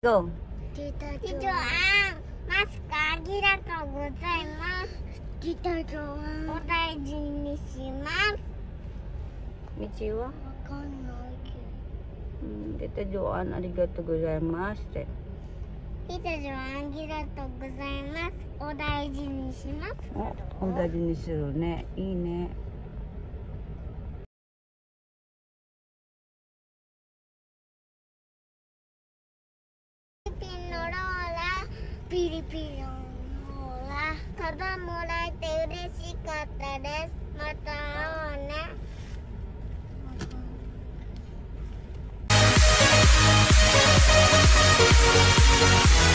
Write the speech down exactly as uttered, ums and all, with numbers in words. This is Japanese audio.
Go. Tita Joanne、マスクありがとうございます。Tita Joanne、お大事にします。 道は？ わかんないけうん、Tita Joanne、ありがとうございますって。 ど。Tita Joanne、ありがとうございます。お大事にします。 お、お大事にするね。いいね。 ピリピリのローラ、カバンもらえて嬉しかったです。また会おうね。また